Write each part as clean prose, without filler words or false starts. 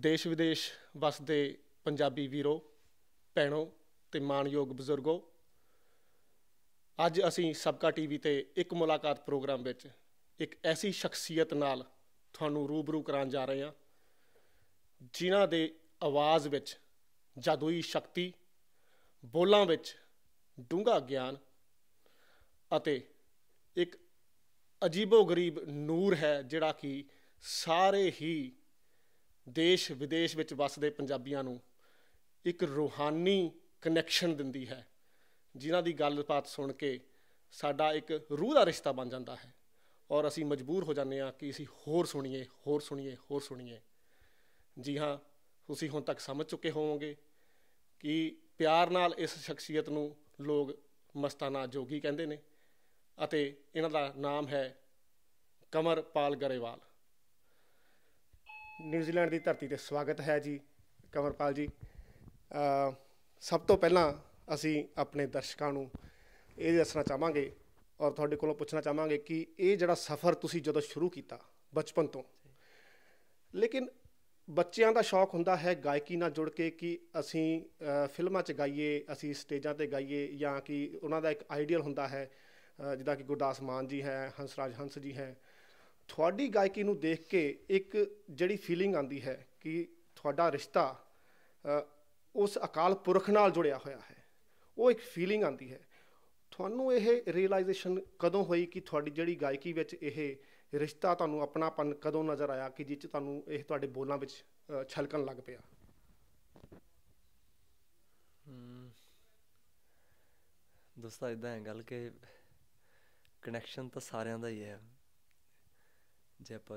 ਦੇਸ਼ ਵਿਦੇਸ਼ ਵਸਦੇ ਪੰਜਾਬੀ ਵੀਰੋ, ਭੈਣੋ ਤੇ ਮਾਣਯੋਗ ਬਜ਼ੁਰਗੋ, ਅੱਜ ਅਸੀਂ ਸਬਕਾ ਟੀਵੀ ਤੇ ਇੱਕ ਮੁਲਾਕਾਤ ਪ੍ਰੋਗਰਾਮ ਵਿੱਚ ਇੱਕ ਐਸੀ ਸ਼ਖਸੀਅਤ ਨਾਲ ਤੁਹਾਨੂੰ ਰੂਬਰੂ ਕਰਾਉਣ ਜਾ ਰਹੇ ਹਾਂ ਜਿਨ੍ਹਾਂ ਦੇ ਆਵਾਜ਼ ਵਿੱਚ ਜਾਦੂਈ ਸ਼ਕਤੀ, ਬੋਲਾਂ ਵਿੱਚ ਡੂੰਘਾ ਗਿਆਨ ਅਤੇ ਇੱਕ ਅਜੀਬੋ-ਗਰੀਬ ਨੂਰ ਹੈ ਜਿਹੜਾ ਕਿ ਸਾਰੇ ਹੀ ਦੇਸ਼ ਵਿਦੇਸ਼ ਵਿੱਚ ਵੱਸਦੇ ਪੰਜਾਬੀਆਂ ਨੂੰ ਇੱਕ ਰੂਹਾਨੀ ਕਨੈਕਸ਼ਨ ਦਿੰਦੀ ਹੈ, ਜਿਨ੍ਹਾਂ ਦੀ ਗੱਲਬਾਤ ਸੁਣ ਕੇ ਸਾਡਾ ਇੱਕ ਰੂਹ ਦਾ ਰਿਸ਼ਤਾ ਬਣ ਜਾਂਦਾ ਹੈ ਔਰ ਅਸੀਂ ਮਜਬੂਰ ਹੋ ਜਾਂਦੇ ਹਾਂ ਕਿ ਅਸੀਂ ਹੋਰ ਸੁਣੀਏ, ਹੋਰ ਸੁਣੀਏ, ਹੋਰ ਸੁਣੀਏ। ਜੀ ਹਾਂ, ਤੁਸੀਂ ਹੁਣ ਤੱਕ ਸਮਝ ਚੁੱਕੇ ਹੋਵੋਗੇ ਕਿ ਪਿਆਰ ਨਾਲ ਇਸ ਸ਼ਖਸੀਅਤ ਨੂੰ ਲੋਕ ਮਸਤਾਨਾ ਜੋਗੀ ਕਹਿੰਦੇ ਨੇ ਅਤੇ ਇਹਨਾਂ ਦਾ ਨਾਮ ਹੈ ਕੰਵਰਪਾਲ ਗਰੇਵਾਲ। ਨਿਊਜ਼ੀਲੈਂਡ ਦੀ ਧਰਤੀ 'ਤੇ ਸਵਾਗਤ ਹੈ ਜੀ ਕੰਵਰਪਾਲ ਜੀ। ਸਭ ਤੋਂ ਪਹਿਲਾਂ ਅਸੀਂ ਆਪਣੇ ਦਰਸ਼ਕਾਂ ਨੂੰ ਇਹ ਦੱਸਣਾ ਚਾਹਾਂਗੇ ਔਰ ਤੁਹਾਡੇ ਕੋਲੋਂ ਪੁੱਛਣਾ ਚਾਹਾਂਗੇ ਕਿ ਇਹ ਜਿਹੜਾ ਸਫ਼ਰ ਤੁਸੀਂ ਜਦੋਂ ਸ਼ੁਰੂ ਕੀਤਾ ਬਚਪਨ ਤੋਂ, ਲੇਕਿਨ ਬੱਚਿਆਂ ਦਾ ਸ਼ੌਕ ਹੁੰਦਾ ਹੈ ਗਾਇਕੀ ਨਾਲ ਜੁੜ ਕੇ ਕਿ ਅਸੀਂ ਫਿਲਮਾਂ 'ਚ ਗਾਈਏ, ਅਸੀਂ ਸਟੇਜਾਂ 'ਤੇ ਗਾਈਏ, ਜਾਂ ਕਿ ਉਹਨਾਂ ਦਾ ਇੱਕ ਆਈਡੀਅਲ ਹੁੰਦਾ ਹੈ ਜਿੱਦਾਂ ਕਿ ਗੁਰਦਾਸ ਮਾਨ ਜੀ ਹੈ, ਹੰਸਰਾਜ ਹੰਸ ਜੀ ਹੈ। ਤੁਹਾਡੀ ਗਾਇਕੀ ਨੂੰ ਦੇਖ ਕੇ ਇੱਕ ਜਿਹੜੀ ਫੀਲਿੰਗ ਆਉਂਦੀ ਹੈ ਕਿ ਤੁਹਾਡਾ ਰਿਸ਼ਤਾ ਉਸ ਅਕਾਲ ਪੁਰਖ ਨਾਲ ਜੁੜਿਆ ਹੋਇਆ ਹੈ, ਉਹ ਇੱਕ ਫੀਲਿੰਗ ਆਉਂਦੀ ਹੈ। ਤੁਹਾਨੂੰ ਇਹ ਰੀਅਲਾਈਜੇਸ਼ਨ ਕਦੋਂ ਹੋਈ ਕਿ ਤੁਹਾਡੀ ਜਿਹੜੀ ਗਾਇਕੀ ਵਿੱਚ ਇਹ ਰਿਸ਼ਤਾ, ਤੁਹਾਨੂੰ ਆਪਣਾਪਨ ਕਦੋਂ ਨਜ਼ਰ ਆਇਆ ਕਿ ਜਿਸ 'ਚ ਤੁਹਾਨੂੰ ਇਹ ਤੁਹਾਡੇ ਬੋਲਾਂ ਵਿੱਚ ਛਲਕਣ ਲੱਗ ਪਿਆ? ਦੋਸਤਾਂ, ਇੱਦਾਂ ਹੈ ਗੱਲ ਕਿ ਕਨੈਕਸ਼ਨ ਤਾਂ ਸਾਰਿਆਂ ਦਾ ਹੀ ਹੈ। ਜੇ ਆਪਾਂ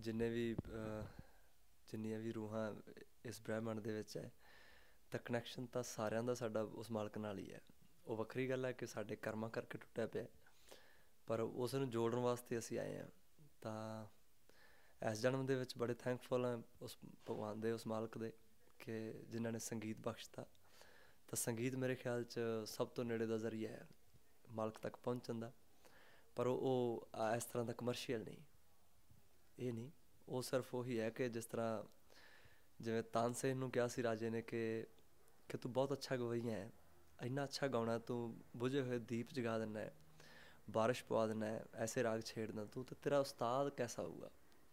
ਜਿੰਨੀਆਂ ਵੀ ਰੂਹਾਂ ਇਸ ਬ੍ਰਹਿਮੰਡ ਦੇ ਵਿੱਚ ਹੈ ਤਾਂ ਕਨੈਕਸ਼ਨ ਤਾਂ ਸਾਰਿਆਂ ਦਾ ਸਾਡਾ ਉਸ ਮਾਲਕ ਨਾਲ ਹੀ ਹੈ। ਉਹ ਵੱਖਰੀ ਗੱਲ ਹੈ ਕਿ ਸਾਡੇ ਕਰਮਾਂ ਕਰਕੇ ਟੁੱਟਿਆ ਪਿਆ, ਪਰ ਉਸ ਨੂੰ ਜੋੜਨ ਵਾਸਤੇ ਅਸੀਂ ਆਏ ਹਾਂ। ਤਾਂ ਇਸ ਜਨਮ ਦੇ ਵਿੱਚ ਬੜੇ ਥੈਂਕਫੁਲ ਹਾਂ ਉਸ ਭਗਵਾਨ ਦੇ, ਉਸ ਮਾਲਕ ਦੇ, ਕਿ ਜਿਨ੍ਹਾਂ ਨੇ ਸੰਗੀਤ ਬਖਸ਼ਤਾ। ਤਾਂ ਸੰਗੀਤ ਮੇਰੇ ਖਿਆਲ 'ਚ ਸਭ ਤੋਂ ਨੇੜੇ ਦਾ ਜ਼ਰੀਆ ਹੈ ਮਾਲਕ ਤੱਕ ਪਹੁੰਚਣ ਦਾ। ਪਰ ਉਹ ਇਸ ਤਰ੍ਹਾਂ ਦਾ ਕਮਰਸ਼ੀਅਲ ਨਹੀਂ, ਇਹ ਨਹੀਂ। ਉਹ ਸਿਰਫ ਉਹੀ ਹੈ ਕਿ ਜਿਸ ਤਰ੍ਹਾਂ ਜਿਵੇਂ ਤਾਨਸੇਨ ਨੂੰ ਕਿਹਾ ਸੀ ਰਾਜੇ ਨੇ ਕਿ ਤੂੰ ਬਹੁਤ ਅੱਛਾ ਗਵਈਆ ਹੈ, ਇੰਨਾ ਅੱਛਾ ਗਾਉਣਾ, ਤੂੰ ਬੁਝੇ ਹੋਏ ਦੀਪ ਜਗਾ ਦਿੰਦਾ ਹੈ, ਬਾਰਿਸ਼ ਪਵਾ ਦਿੰਦਾ ਹੈ, ਐਸੇ ਰਾਗ ਛੇੜਦਾ ਤੂੰ, ਤਾਂ ਤੇਰਾ ਉਸਤਾਦ ਕੈਸਾ ਹੋਊਗਾ।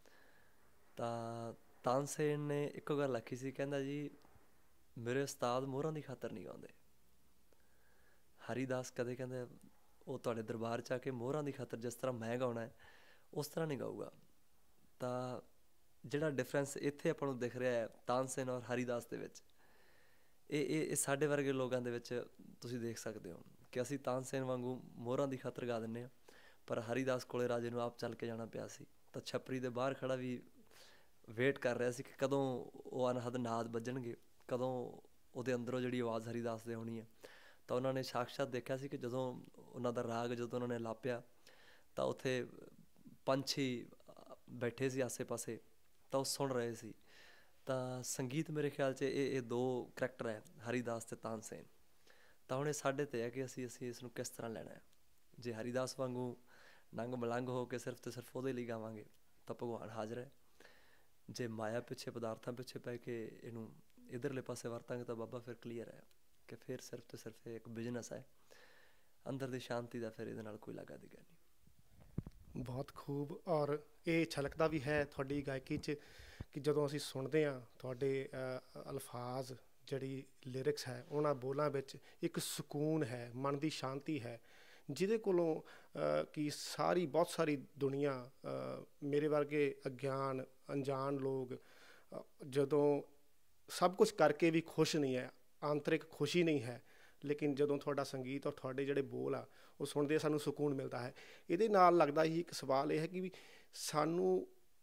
ਤਾਂ ਤਾਨਸੇਨ ਨੇ ਇੱਕੋ ਗੱਲ ਆਖੀ ਸੀ, ਕਹਿੰਦਾ ਜੀ ਮੇਰੇ ਉਸਤਾਦ ਮੋਹਰਾਂ ਦੀ ਖਾਤਰ ਨਹੀਂ ਗਾਉਂਦੇ। ਹਰੀਦਾਸ ਕਦੇ ਕਹਿੰਦੇ ਉਹ ਤੁਹਾਡੇ ਦਰਬਾਰ 'ਚ ਆ ਕੇ ਮੋਹਰਾਂ ਦੀ ਖਾਤਰ ਜਿਸ ਤਰ੍ਹਾਂ ਮੈਂ ਗਾਉਣਾ ਹੈ ਉਸ ਤਰ੍ਹਾਂ ਨਹੀਂ ਗਾਊਗਾ। ਤਾਂ ਜਿਹੜਾ ਡਿਫਰੈਂਸ ਇੱਥੇ ਆਪਾਂ ਨੂੰ ਦਿਖ ਰਿਹਾ ਹੈ ਤਾਨਸੇਨ ਔਰ ਹਰੀਦਾਸ ਦੇ ਵਿੱਚ, ਇਹ ਸਾਡੇ ਵਰਗੇ ਲੋਕਾਂ ਦੇ ਵਿੱਚ ਤੁਸੀਂ ਦੇਖ ਸਕਦੇ ਹੋ ਕਿ ਅਸੀਂ ਤਾਨਸੇਨ ਵਾਂਗੂ ਮੋਹਰਾਂ ਦੀ ਖਾਤਰ ਗਾ ਦਿੰਦੇ ਹਾਂ, ਪਰ ਹਰੀਦਾਸ ਕੋਲੇ ਰਾਜੇ ਨੂੰ ਆਪ ਚੱਲ ਕੇ ਜਾਣਾ ਪਿਆ ਸੀ। ਤਾਂ ਛੱਪਰੀ ਦੇ ਬਾਹਰ ਖੜਾ ਵੀ ਵੇਟ ਕਰ ਰਿਹਾ ਸੀ ਕਿ ਕਦੋਂ ਉਹ ਅਨਹਦ ਨਾਦ ਵੱਜਣਗੇ, ਕਦੋਂ ਉਹਦੇ ਅੰਦਰੋਂ ਜਿਹੜੀ ਆਵਾਜ਼ ਹਰੀਦਾਸ ਦੇ ਹੋਣੀ ਹੈ। ਤਾਂ ਉਹਨਾਂ ਨੇ ਸਾਕਸ਼ਾਤ ਦੇਖਿਆ ਸੀ ਕਿ ਜਦੋਂ ਉਹਨਾਂ ਦਾ ਰਾਗ ਜਦੋਂ ਉਹਨਾਂ ਨੇ ਲਾਪਿਆ ਤਾਂ ਉੱਥੇ ਪੰਛੀ ਬੈਠੇ ਸੀ ਆਸੇ ਪਾਸੇ, ਤਾਂ ਉਹ ਸੁਣ ਰਹੇ ਸੀ। ਤਾਂ ਸੰਗੀਤ ਮੇਰੇ ਖਿਆਲ 'ਚ ਇਹ ਦੋ ਕਰੈਕਟਰ ਹੈ, ਹਰੀਦਾਸ ਅਤੇ ਤਾਨਸੇਨ। ਤਾਂ ਹੁਣ ਇਹ ਸਾਡੇ 'ਤੇ ਹੈ ਕਿ ਅਸੀਂ ਇਸ ਨੂੰ ਕਿਸ ਤਰ੍ਹਾਂ ਲੈਣਾ ਹੈ। ਜੇ ਹਰੀਦਾਸ ਵਾਂਗੂ ਨੰਗ ਮਲੰਗ ਹੋ ਕੇ ਸਿਰਫ ਅਤੇ ਸਿਰਫ ਉਹਦੇ ਲਈ ਗਾਵਾਂਗੇ ਤਾਂ ਭਗਵਾਨ ਹਾਜ਼ਰ ਹੈ। ਜੇ ਮਾਇਆ ਪਿੱਛੇ, ਪਦਾਰਥਾਂ ਪਿੱਛੇ ਪੈ ਕੇ ਇਹਨੂੰ ਇੱਧਰਲੇ ਪਾਸੇ ਵਰਤਾਂਗੇ ਤਾਂ ਬਾਬਾ ਫਿਰ ਕਲੀਅਰ ਹੈ ਕਿ ਫਿਰ ਸਿਰਫ ਅਤੇ ਸਿਰਫ ਇਹ ਇੱਕ ਬਿਜ਼ਨਸ ਹੈ। ਅੰਦਰ ਦੀ ਸ਼ਾਂਤੀ ਦਾ ਫਿਰ ਇਹਦੇ ਨਾਲ ਕੋਈ ਲਾਗਾ ਦੇਗਾ ਨਹੀਂ। ਬਹੁਤ ਖੂਬ। ਔਰ ਇਹ ਛਲਕਦਾ ਵੀ ਹੈ ਤੁਹਾਡੀ ਗਾਇਕੀ 'ਚ ਕਿ ਜਦੋਂ ਅਸੀਂ ਸੁਣਦੇ ਹਾਂ ਤੁਹਾਡੇ ਅਲਫਾਜ਼, ਜਿਹੜੀ ਲਿਰਿਕਸ ਹੈ, ਉਹਨਾਂ ਬੋਲਾਂ ਵਿੱਚ ਇੱਕ ਸਕੂਨ ਹੈ, ਮਨ ਦੀ ਸ਼ਾਂਤੀ ਹੈ, ਜਿਹਦੇ ਕੋਲੋਂ ਕਿ ਬਹੁਤ ਸਾਰੀ ਦੁਨੀਆ, ਮੇਰੇ ਵਰਗੇ ਅਗਿਆਨ ਅਣਜਾਣ ਲੋਕ, ਜਦੋਂ ਸਭ ਕੁਛ ਕਰਕੇ ਵੀ ਖੁਸ਼ ਨਹੀਂ ਹੈ, ਆਂਤਰਿਕ ਖੁਸ਼ੀ ਨਹੀਂ ਹੈ, ਲੇਕਿਨ ਜਦੋਂ ਤੁਹਾਡਾ ਸੰਗੀਤ ਔਰ ਤੁਹਾਡੇ ਜਿਹੜੇ ਬੋਲ ਆ ਉਹ ਸੁਣਦੇ ਸਾਨੂੰ ਸਕੂਨ ਮਿਲਦਾ ਹੈ। ਇਹਦੇ ਨਾਲ ਲੱਗਦਾ ਹੀ ਇੱਕ ਸਵਾਲ ਇਹ ਹੈ ਕਿ ਵੀ ਸਾਨੂੰ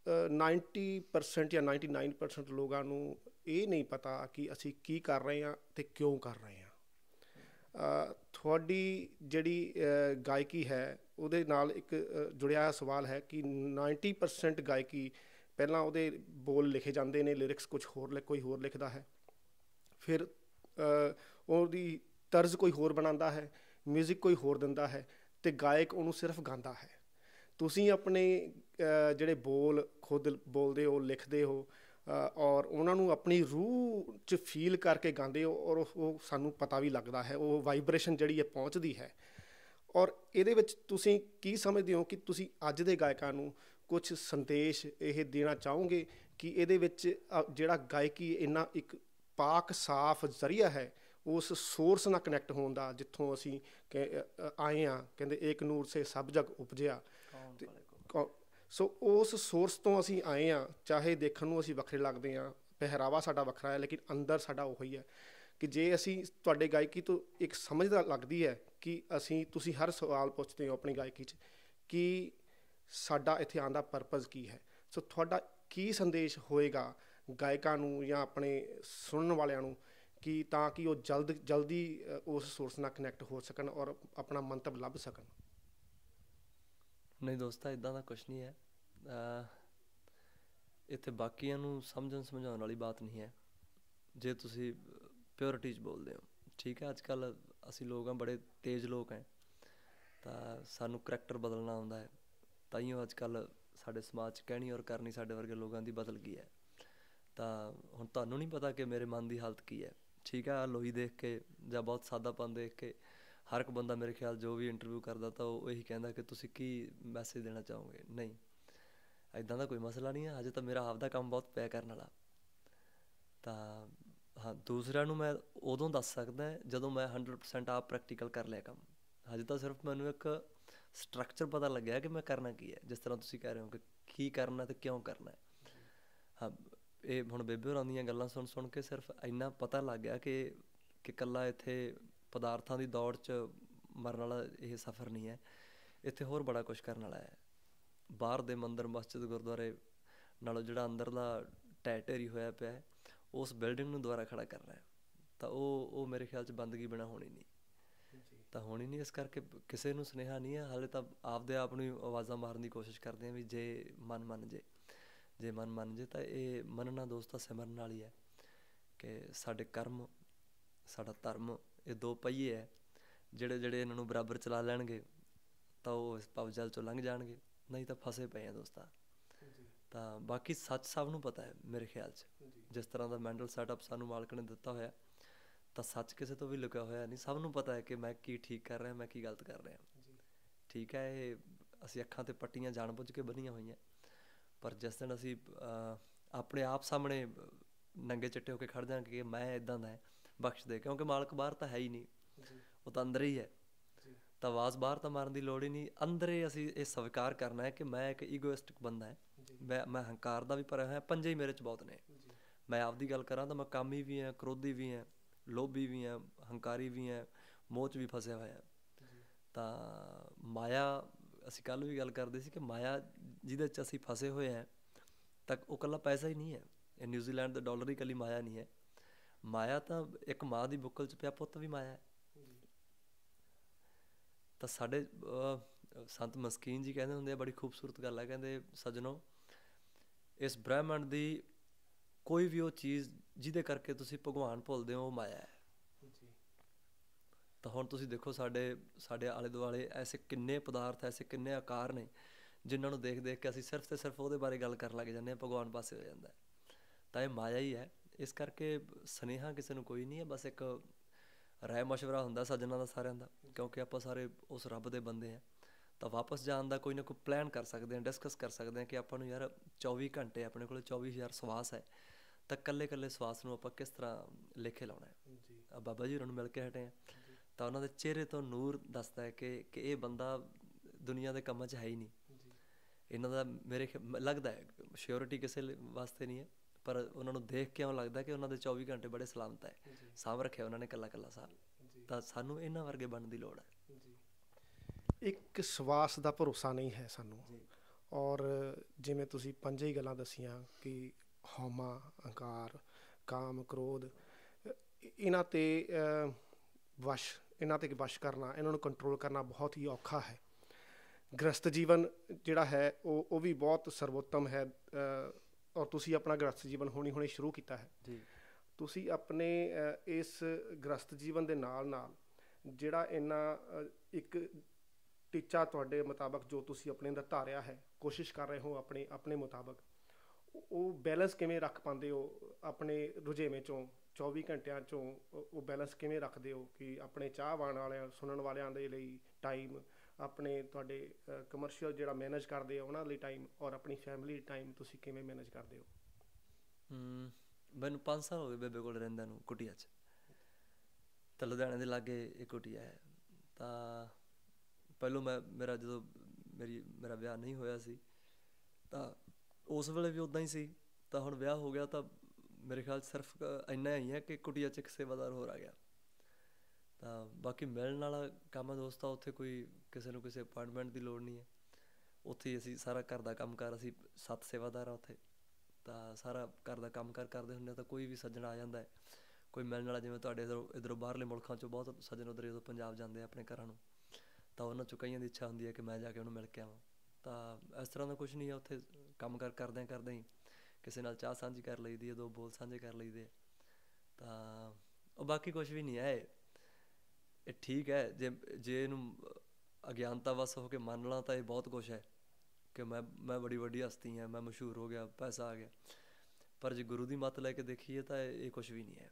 90% ਜਾਂ 99% ਲੋਕਾਂ ਨੂੰ ਇਹ ਨਹੀਂ ਪਤਾ ਕਿ ਅਸੀਂ ਕੀ ਕਰ ਰਹੇ ਹਾਂ ਅਤੇ ਕਿਉਂ ਕਰ ਰਹੇ ਹਾਂ। ਤੁਹਾਡੀ ਜਿਹੜੀ ਗਾਇਕੀ ਹੈ ਉਹਦੇ ਨਾਲ ਇੱਕ ਜੁੜਿਆ ਹੋਇਆ ਸਵਾਲ ਹੈ ਕਿ 90% ਗਾਇਕੀ ਪਹਿਲਾਂ ਉਹਦੇ ਬੋਲ ਲਿਖੇ ਜਾਂਦੇ ਨੇ, ਲਿਰਿਕਸ ਕੁਛ ਹੋਰ ਕੋਈ ਹੋਰ ਲਿਖਦਾ ਹੈ, ਫਿਰ ਉਹਦੀ ਤਰਜ਼ ਕੋਈ ਹੋਰ ਬਣਾਉਂਦਾ ਹੈ, ਮਿਊਜ਼ਿਕ ਕੋਈ ਹੋਰ ਦਿੰਦਾ ਹੈ ਅਤੇ ਗਾਇਕ ਉਹਨੂੰ ਸਿਰਫ ਗਾਉਂਦਾ ਹੈ। ਤੁਸੀਂ ਆਪਣੇ ਜਿਹੜੇ ਬੋਲ ਖੁਦ ਬੋਲਦੇ ਹੋ, ਲਿਖਦੇ ਹੋ, ਔਰ ਉਹਨਾਂ ਨੂੰ ਨੂੰ ਆਪਣੀ ਰੂਹ 'ਚ ਫੀਲ ਕਰਕੇ ਗਾਉਂਦੇ ਹੋ, ਔਰ ਉਹ ਸਾਨੂੰ ਪਤਾ ਵੀ ਲੱਗਦਾ ਹੈ, ਉਹ ਵਾਈਬ੍ਰੇਸ਼ਨ ਜਿਹੜੀ ਹੈ ਪਹੁੰਚਦੀ ਹੈ। ਔਰ ਇਹਦੇ ਵਿੱਚ ਤੁਸੀਂ ਕੀ ਸਮਝਦੇ ਹੋ ਕਿ ਤੁਸੀਂ ਅੱਜ ਦੇ ਗਾਇਕਾਂ ਨੂੰ ਕੁਝ ਸੰਦੇਸ਼ ਇਹ ਦੇਣਾ ਚਾਹੋਗੇ ਕਿ ਇਹਦੇ ਵਿੱਚ ਜਿਹੜਾ ਗਾਇਕੀ ਇੰਨਾ ਇੱਕ ਪਾਕ ਸਾਫ਼ ਜ਼ਰੀਆ ਹੈ ਉਸ ਸੋਰਸ ਨਾਲ ਕਨੈਕਟ ਹੋਣ ਦਾ, ਜਿੱਥੋਂ ਅਸੀਂ ਆਏ ਹਾਂ, ਕਹਿੰਦੇ ਏਕ ਨੂਰ ਸੇ ਸਭ ਜਗ ਉਪਜਿਆ। ਸੋ ਉਸ ਸੋਰਸ ਤੋਂ ਅਸੀਂ ਆਏ ਹਾਂ, ਚਾਹੇ ਦੇਖਣ ਨੂੰ ਅਸੀਂ ਵੱਖਰੇ ਲੱਗਦੇ ਹਾਂ, ਪਹਿਰਾਵਾ ਸਾਡਾ ਵੱਖਰਾ ਹੈ, ਲੇਕਿਨ ਅੰਦਰ ਸਾਡਾ ਉਹੀ ਹੈ। ਕਿ ਜੇ ਅਸੀਂ ਤੁਹਾਡੇ ਗਾਇਕੀ ਤੋਂ ਇੱਕ ਸਮਝ ਲੱਗਦੀ ਹੈ ਕਿ ਤੁਸੀਂ ਹਰ ਸਵਾਲ ਪੁੱਛਦੇ ਹੋ ਆਪਣੀ ਗਾਇਕੀ 'ਚ ਕਿ ਸਾਡਾ ਇੱਥੇ ਆਉਣ ਦਾ ਪਰਪਸ ਕੀ ਹੈ। ਸੋ ਤੁਹਾਡਾ ਕੀ ਸੰਦੇਸ਼ ਹੋਏਗਾ ਗਾਇਕਾਂ ਨੂੰ ਜਾਂ ਆਪਣੇ ਸੁਣਨ ਵਾਲਿਆਂ ਨੂੰ, ਕਿ ਤਾਂ ਕਿ ਉਹ ਜਲਦੀ ਉਸ ਸੋਰਸ ਨਾਲ ਕਨੈਕਟ ਹੋ ਸਕਣ ਔਰ ਆਪਣਾ ਮੰਤਵ ਲੱਭ ਸਕਣ? ਨਹੀਂ ਦੋਸਤਾ, ਇੱਦਾਂ ਦਾ ਕੁਛ ਨਹੀਂ ਹੈ। ਇੱਥੇ ਬਾਕੀਆਂ ਨੂੰ ਸਮਝਾਉਣ ਵਾਲੀ ਬਾਤ ਨਹੀਂ ਹੈ। ਜੇ ਤੁਸੀਂ ਪਿਓਰਿਟੀ 'ਚ ਬੋਲਦੇ ਹੋ, ਠੀਕ ਹੈ। ਅੱਜ ਕੱਲ੍ਹ ਅਸੀਂ ਲੋਕ ਹਾਂ, ਬੜੇ ਤੇਜ਼ ਲੋਕ ਹੈ, ਤਾਂ ਸਾਨੂੰ ਕਰੈਕਟਰ ਬਦਲਣਾ ਆਉਂਦਾ ਹੈ। ਤਾਈਓ ਅੱਜ ਕੱਲ੍ਹ ਸਾਡੇ ਸਮਾਜ 'ਚ ਕਹਿਣੀ ਔਰ ਕਰਨੀ ਸਾਡੇ ਵਰਗੇ ਲੋਕਾਂ ਦੀ ਬਦਲ ਗਈ ਹੈ। ਤਾਂ ਹੁਣ ਤੁਹਾਨੂੰ ਨਹੀਂ ਪਤਾ ਕਿ ਮੇਰੇ ਮਨ ਦੀ ਹਾਲਤ ਕੀ ਹੈ, ਠੀਕ ਹੈ। ਲੋਈ ਦੇਖ ਕੇ ਜਾਂ ਬਹੁਤ ਸਾਦਾਪਨ ਦੇਖ ਕੇ ਹਰ ਇੱਕ ਬੰਦਾ ਮੇਰੇ ਖਿਆਲ ਜੋ ਵੀ ਇੰਟਰਵਿਊ ਕਰਦਾ ਤਾਂ ਉਹ ਇਹੀ ਕਹਿੰਦਾ ਕਿ ਤੁਸੀਂ ਕੀ ਮੈਸੇਜ ਦੇਣਾ ਚਾਹੋਗੇ। ਨਹੀਂ, ਇੱਦਾਂ ਦਾ ਕੋਈ ਮਸਲਾ ਨਹੀਂ ਹੈ। ਹਜੇ ਤਾਂ ਮੇਰਾ ਆਪਦਾ ਕੰਮ ਬਹੁਤ ਪਿਆ ਕਰਨ ਵਾਲਾ। ਤਾਂ ਹਾਂ, ਦੂਸਰਿਆਂ ਨੂੰ ਮੈਂ ਉਦੋਂ ਦੱਸ ਸਕਦਾ ਜਦੋਂ ਮੈਂ 100% ਆਪ ਪ੍ਰੈਕਟੀਕਲ ਕਰ ਲਿਆ ਕੰਮ। ਹਜੇ ਤਾਂ ਸਿਰਫ ਮੈਨੂੰ ਇੱਕ ਸਟਰਕਚਰ ਪਤਾ ਲੱਗਿਆ ਕਿ ਮੈਂ ਕਰਨਾ ਕੀ ਹੈ। ਜਿਸ ਤਰ੍ਹਾਂ ਤੁਸੀਂ ਕਹਿ ਰਹੇ ਹੋ ਕਿ ਕੀ ਕਰਨਾ ਅਤੇ ਕਿਉਂ ਕਰਨਾ। ਹਾਂ, ਇਹ ਹੁਣ ਬੇਬੇ ਹੋਰਾਂ ਦੀਆਂ ਗੱਲਾਂ ਸੁਣ ਕੇ ਸਿਰਫ ਇੰਨਾ ਪਤਾ ਲੱਗ ਗਿਆ ਕਿ ਇਕੱਲਾ ਇੱਥੇ ਪਦਾਰਥਾਂ ਦੀ ਦੌੜ 'ਚ ਮਰਨ ਵਾਲਾ ਇਹ ਸਫ਼ਰ ਨਹੀਂ ਹੈ। ਇੱਥੇ ਹੋਰ ਬੜਾ ਕੁਛ ਕਰਨ ਵਾਲਾ ਹੈ। ਬਾਹਰ ਦੇ ਮੰਦਰ, ਮਸਜਿਦ, ਗੁਰਦੁਆਰੇ ਨਾਲੋਂ ਜਿਹੜਾ ਅੰਦਰਲਾ ਢਹਿ ਢੇਰੀ ਹੋਇਆ ਪਿਆ ਹੈ, ਉਸ ਬਿਲਡਿੰਗ ਨੂੰ ਦੁਬਾਰਾ ਖੜ੍ਹਾ ਕਰਨਾ ਹੈ। ਤਾਂ ਉਹ ਮੇਰੇ ਖਿਆਲ 'ਚ ਬੰਦਗੀ ਬਿਨਾਂ ਹੋਣੀ ਨਹੀਂ। ਤਾਂ ਹੋਣੀ ਨਹੀਂ। ਇਸ ਕਰਕੇ ਕਿਸੇ ਨੂੰ ਸੁਨੇਹਾ ਨਹੀਂ ਹੈ। ਹਾਲੇ ਤਾਂ ਆਪਦੇ ਆਪ ਨੂੰ ਆਵਾਜ਼ਾਂ ਮਾਰਨ ਦੀ ਕੋਸ਼ਿਸ਼ ਕਰਦੇ ਹਾਂ ਵੀ ਜੇ ਮਨ ਮੰਨ ਜੇ ਤਾਂ ਇਹ ਮੰਨਣਾ ਦੋਸਤਾਂ ਸਿਮਰਨ ਨਾਲ ਹੀ ਹੈ ਕਿ ਸਾਡੇ ਕਰਮ, ਸਾਡਾ ਧਰਮ, ਇਹ ਦੋ ਪਹੀਏ ਹੈ। ਜਿਹੜੇ ਇਹਨਾਂ ਨੂੰ ਬਰਾਬਰ ਚਲਾ ਲੈਣਗੇ ਤਾਂ ਉਹ ਇਸ ਭਵਜਲ 'ਚੋਂ ਲੰਘ ਜਾਣਗੇ, ਨਹੀਂ ਤਾਂ ਫਸੇ ਪਏ ਆ ਦੋਸਤਾਂ। ਤਾਂ ਬਾਕੀ ਸੱਚ ਸਭ ਨੂੰ ਪਤਾ ਹੈ ਮੇਰੇ ਖਿਆਲ 'ਚ। ਜਿਸ ਤਰ੍ਹਾਂ ਦਾ ਮੈਂਟਲ ਸੈਟਅਪ ਸਾਨੂੰ ਮਾਲਕ ਨੇ ਦਿੱਤਾ ਹੋਇਆ, ਤਾਂ ਸੱਚ ਕਿਸੇ ਤੋਂ ਵੀ ਲੁਕਿਆ ਹੋਇਆ ਨਹੀਂ। ਸਭ ਨੂੰ ਪਤਾ ਹੈ ਕਿ ਮੈਂ ਕੀ ਠੀਕ ਕਰ ਰਿਹਾ, ਮੈਂ ਕੀ ਗਲਤ ਕਰ ਰਿਹਾ। ਠੀਕ ਹੈ, ਇਹ ਅਸੀਂ ਅੱਖਾਂ 'ਤੇ ਪੱਟੀਆਂ ਜਾਣ ਬੁੱਝ ਕੇ ਬੰਨੀਆਂ ਹੋਈਆਂ, ਪਰ ਜਿਸ ਦਿਨ ਅਸੀਂ ਆਪਣੇ ਆਪ ਸਾਹਮਣੇ ਨੰਗੇ ਚਿੱਟੇ ਹੋ ਕੇ ਖੜ੍ਹ ਜਾਵਾਂਗੇ ਕਿ ਮੈਂ ਇੱਦਾਂ ਦਾ ਹੈ, ਬਖਸ਼ ਦੇ, ਕਿਉਂਕਿ ਮਾਲਕ ਬਾਹਰ ਤਾਂ ਹੈ ਹੀ ਨਹੀਂ, ਉਹ ਤਾਂ ਅੰਦਰ ਹੀ ਹੈ। ਤਾਂ ਆਵਾਜ਼ ਬਾਹਰ ਤਾਂ ਮਾਰਨ ਦੀ ਲੋੜ ਹੀ ਨਹੀਂ। ਅੰਦਰ ਅਸੀਂ ਇਹ ਸਵੀਕਾਰ ਕਰਨਾ ਹੈ ਕਿ ਮੈਂ ਇੱਕ ਈਗੋਇਸਟਿਕ ਬੰਦਾ ਹੈ। ਮੈਂ ਹੰਕਾਰ ਦਾ ਵੀ ਭਰਿਆ ਹੋਇਆ। ਪੰਜੇ ਹੀ ਮੇਰੇ 'ਚ ਬਹੁਤ ਨੇ। ਮੈਂ ਆਪਦੀ ਗੱਲ ਕਰਾਂ ਤਾਂ ਮੈਂ ਕਾਮੀ ਵੀ ਹਾਂ, ਕ੍ਰੋਧੀ ਵੀ ਹਾਂ, ਲੋਭੀ ਵੀ ਹਾਂ, ਹੰਕਾਰੀ ਵੀ ਹਾਂ, ਮੋਹ 'ਚ ਵੀ ਫਸਿਆ ਹੋਇਆ। ਤਾਂ ਮਾਇਆ, ਅਸੀਂ ਕੱਲ੍ਹ ਵੀ ਗੱਲ ਕਰਦੇ ਸੀ ਕਿ ਮਾਇਆ ਜਿਹਦੇ 'ਚ ਅਸੀਂ ਫਸੇ ਹੋਏ ਹਾਂ, ਤਾਂ ਉਹ ਇਕੱਲਾ ਪੈਸਾ ਹੀ ਨਹੀਂ ਹੈ। ਇਹ ਨਿਊਜ਼ੀਲੈਂਡ ਦੇ ਡਾਲਰ ਹੀ ਇਕੱਲੀ ਮਾਇਆ ਨਹੀਂ ਹੈ। ਮਾਇਆ ਤਾਂ ਇੱਕ ਮਾਂ ਦੀ ਬੁੱਕਲ 'ਚ ਪਿਆ ਪੁੱਤ ਵੀ ਮਾਇਆ ਹੈ। ਤਾਂ ਸਾਡੇ ਸੰਤ ਮਸਕੀਨ ਜੀ ਕਹਿੰਦੇ ਹੁੰਦੇ ਆ, ਬੜੀ ਖੂਬਸੂਰਤ ਗੱਲ ਹੈ, ਕਹਿੰਦੇ ਸੱਜਣੋ, ਇਸ ਬ੍ਰਹਿਮੰਡ ਦੀ ਕੋਈ ਵੀ ਉਹ ਚੀਜ਼ ਜਿਹਦੇ ਕਰਕੇ ਤੁਸੀਂ ਭਗਵਾਨ ਭੁੱਲਦੇ ਹੋ, ਉਹ ਮਾਇਆ ਹੈ। ਤਾਂ ਹੁਣ ਤੁਸੀਂ ਦੇਖੋ ਸਾਡੇ ਆਲੇ ਦੁਆਲੇ ਐਸੇ ਕਿੰਨੇ ਪਦਾਰਥ, ਐਸੇ ਕਿੰਨੇ ਆਕਾਰ ਨੇ ਜਿਨ੍ਹਾਂ ਨੂੰ ਦੇਖ ਕੇ ਅਸੀਂ ਸਿਰਫ ਅਤੇ ਸਿਰਫ ਉਹਦੇ ਬਾਰੇ ਗੱਲ ਕਰਨ ਲੱਗ ਜਾਂਦੇ ਹਾਂ, ਭਗਵਾਨ ਪਾਸੇ ਹੋ ਜਾਂਦਾ। ਤਾਂ ਇਹ ਮਾਇਆ ਹੀ ਹੈ। ਇਸ ਕਰਕੇ ਸੁਨੇਹਾ ਕਿਸੇ ਨੂੰ ਕੋਈ ਨਹੀਂ ਹੈ, ਬਸ ਇੱਕ ਰਾਏ ਮਸ਼ਵਰਾ ਹੁੰਦਾ ਸੱਜਣਾਂ ਦਾ ਸਾਰਿਆਂ ਦਾ, ਕਿਉਂਕਿ ਆਪਾਂ ਸਾਰੇ ਉਸ ਰੱਬ ਦੇ ਬੰਦੇ ਹਾਂ। ਤਾਂ ਵਾਪਸ ਜਾਣ ਦਾ ਕੋਈ ਨਾ ਕੋਈ ਪਲਾਨ ਕਰ ਸਕਦੇ ਹਾਂ, ਡਿਸਕਸ ਕਰ ਸਕਦੇ ਹਾਂ ਕਿ ਆਪਾਂ ਨੂੰ ਯਾਰ 24 ਘੰਟੇ ਆਪਣੇ ਕੋਲ 24,000 ਸਵਾਸ ਹੈ, ਤਾਂ ਇਕੱਲੇ ਸਵਾਸ ਨੂੰ ਆਪਾਂ ਕਿਸ ਤਰ੍ਹਾਂ ਲੇਖੇ ਲਾਉਣਾ ਹੈ। ਬਾਬਾ ਜੀ ਹੋਰਾਂ ਨੂੰ ਮਿਲ ਕੇ ਹਟੇ ਹਾਂ, ਤਾਂ ਉਹਨਾਂ ਦੇ ਚਿਹਰੇ ਤੋਂ ਨੂਰ ਦੱਸਦਾ ਹੈ ਕਿ ਇਹ ਬੰਦਾ ਦੁਨੀਆ ਦੇ ਕੰਮਾਂ 'ਚ ਹੈ ਹੀ ਨਹੀਂ। ਇਹਨਾਂ ਦਾ ਮੇਰੇ ਲੱਗਦਾ ਹੈ, ਸ਼ਿਓਰਿਟੀ ਕਿਸੇ ਵਾਸਤੇ ਨਹੀਂ ਹੈ, ਪਰ ਉਹਨਾਂ ਨੂੰ ਦੇਖ ਕੇ ਇਉਂ ਲੱਗਦਾ ਕਿ ਉਹਨਾਂ ਦੇ 24 ਘੰਟੇ ਬੜੇ ਸਲਾਮਤ ਹੈ, ਸਾਂਭ ਰੱਖਿਆ ਉਹਨਾਂ ਨੇ ਇਕੱਲਾ ਸਾਹ। ਤਾਂ ਸਾਨੂੰ ਇਹਨਾਂ ਵਰਗੇ ਬਣਨ ਦੀ ਲੋੜ ਹੈ। ਇੱਕ ਸਵਾਸ ਦਾ ਭਰੋਸਾ ਨਹੀਂ ਹੈ ਸਾਨੂੰ। ਔਰ ਜਿਵੇਂ ਤੁਸੀਂ ਪੰਜੇ ਹੀ ਗੱਲਾਂ ਦੱਸੀਆਂ ਕਿ ਹਉਮਾ, ਹੰਕਾਰ, ਕਾਮ, ਕ੍ਰੋਧ, ਇਹਨਾਂ 'ਤੇ ਵਸ਼ ਕਰਨਾ, ਇਹਨਾਂ ਨੂੰ ਕੰਟਰੋਲ ਕਰਨਾ ਬਹੁਤ ਹੀ ਔਖਾ ਹੈ। ਗ੍ਰਸਤ ਜੀਵਨ ਜਿਹੜਾ ਹੈ ਉਹ ਵੀ ਬਹੁਤ ਸਰਵੋਤਮ ਹੈ। ਔਰ ਤੁਸੀਂ ਆਪਣਾ ਗ੍ਰਸਤ ਜੀਵਨ ਹੁਣੇ ਸ਼ੁਰੂ ਕੀਤਾ ਹੈ। ਤੁਸੀਂ ਆਪਣੇ ਇਸ ਗ੍ਰਸਤ ਜੀਵਨ ਦੇ ਨਾਲ ਜਿਹੜਾ ਇਹਨਾਂ ਇੱਕ ਟੀਚਾ ਤੁਹਾਡੇ ਮੁਤਾਬਕ ਜੋ ਤੁਸੀਂ ਆਪਣੇ ਅੰਦਰ ਧਾਰਿਆ ਹੈ, ਕੋਸ਼ਿਸ਼ ਕਰ ਰਹੇ ਹੋ ਆਪਣੇ ਮੁਤਾਬਕ, ਉਹ ਬੈਲੈਂਸ ਕਿਵੇਂ ਰੱਖ ਪਾਉਂਦੇ ਹੋ ਆਪਣੇ ਰੁਝੇਵੇਂ ਚੋਂ 24 ਘੰਟਿਆਂ ਚੋਂ? ਉਹ ਬੈਲੈਂਸ ਕਿਵੇਂ ਰੱਖਦੇ ਹੋ ਕਿ ਆਪਣੇ ਚਾਹਵਾਨ ਵਾਲਿਆਂ ਸੁਣਨ ਵਾਲਿਆਂ ਦੇ ਲਈ ਟਾਈਮ, ਆਪਣੇ ਤੁਹਾਡੇ ਕਮਰਸ਼ੀਅਲ ਜਿਹੜਾ ਮੈਨੇਜ ਕਰਦੇ ਆ ਉਹਨਾਂ ਲਈ ਟਾਈਮ, ਔਰ ਆਪਣੀ ਫੈਮਿਲੀ ਟਾਈਮ ਤੁਸੀਂ ਕਿਵੇਂ ਮੈਨੇਜ ਕਰਦੇ ਹੋ? ਮੈਨੂੰ 5 ਸਾਲ ਹੋ ਗਏ ਬੇਬੇ ਕੋਲ ਰਹਿੰਦਾ ਨੂੰ, ਕੁਟੀਆ 'ਚ। ਤਾਂ ਲੁਧਿਆਣੇ ਦੇ ਲਾਗੇ ਇਹ ਕੁਟੀਆ ਹੈ। ਤਾਂ ਪਹਿਲੋਂ ਜਦੋਂ ਮੇਰਾ ਵਿਆਹ ਨਹੀਂ ਹੋਇਆ ਸੀ ਤਾਂ ਉਸ ਵੇਲੇ ਵੀ ਉੱਦਾਂ ਹੀ ਸੀ। ਤਾਂ ਹੁਣ ਵਿਆਹ ਹੋ ਗਿਆ ਤਾਂ ਮੇਰੇ ਖਿਆਲ 'ਚ ਸਿਰਫ ਇੰਨਾ ਹੀ ਹੈ ਕਿ ਕੁਟੀਆ 'ਚ ਇੱਕ ਸੇਵਾਦਾਰ ਹੋਰ ਆ ਗਿਆ। ਤਾਂ ਬਾਕੀ ਮਿਲਣ ਵਾਲਾ ਕੰਮ ਦੋਸਤ ਆ ਉੱਥੇ, ਕੋਈ ਕਿਸੇ ਨੂੰ ਕਿਸੇ ਅਪਾਇੰਟਮੈਂਟ ਦੀ ਲੋੜ ਨਹੀਂ ਹੈ। ਉੱਥੇ ਹੀ ਅਸੀਂ ਸਾਰਾ ਘਰ ਦਾ ਕੰਮ ਕਾਰ, ਅਸੀਂ 7 ਸੇਵਾਦਾਰ ਆ ਉੱਥੇ। ਤਾਂ ਸਾਰਾ ਘਰ ਦਾ ਕੰਮ ਕਾਰ ਕਰਦੇ ਹੁੰਦੇ ਹਾਂ। ਤਾਂ ਕੋਈ ਵੀ ਸੱਜਣ ਆ ਜਾਂਦਾ ਹੈ, ਕੋਈ ਮਿਲਣ ਵਾਲਾ, ਜਿਵੇਂ ਤੁਹਾਡੇ ਇੱਧਰੋਂ ਬਾਹਰਲੇ ਮੁਲਕਾਂ 'ਚੋਂ ਬਹੁਤ ਸੱਜਣ ਉੱਧਰ ਜਦੋਂ ਪੰਜਾਬ ਜਾਂਦੇ ਆ ਆਪਣੇ ਘਰਾਂ ਨੂੰ, ਤਾਂ ਉਹਨਾਂ 'ਚੋਂ ਕਈਆਂ ਦੀ ਇੱਛਾ ਹੁੰਦੀ ਹੈ ਕਿ ਮੈਂ ਜਾ ਕੇ ਉਹਨੂੰ ਮਿਲ ਕੇ ਆਵਾਂ। ਤਾਂ ਇਸ ਤਰ੍ਹਾਂ ਦਾ ਕੁਛ ਨਹੀਂ ਹੈ ਉੱਥੇ। ਕੰਮ ਕਾਰ ਕਰਦੇ ਹੀ ਕਿਸੇ ਨਾਲ ਚਾਹ ਸਾਂਝੀ ਕਰ ਲਈਦੀ ਹੈ, 2 ਬੋਲ ਸਾਂਝੇ ਕਰ ਲਈਦੇ। ਤਾਂ ਉਹ ਬਾਕੀ ਕੁਛ ਵੀ ਨਹੀਂ ਹੈ। ਇਹ ਠੀਕ ਹੈ ਜੇ ਇਹਨੂੰ ਅਗਿਆਨਤਾ ਵਸ ਹੋ ਕੇ ਮੰਨ ਲਾਂ ਤਾਂ ਇਹ ਬਹੁਤ ਕੁਛ ਹੈ ਕਿ ਮੈਂ ਬੜੀ ਵੱਡੀ ਹਸਤੀ ਹਾਂ, ਮੈਂ ਮਸ਼ਹੂਰ ਹੋ ਗਿਆ, ਪੈਸਾ ਆ ਗਿਆ। ਪਰ ਜੇ ਗੁਰੂ ਦੀ ਮੱਤ ਲੈ ਕੇ ਦੇਖੀਏ ਤਾਂ ਇਹ ਕੁਛ ਵੀ ਨਹੀਂ ਹੈ।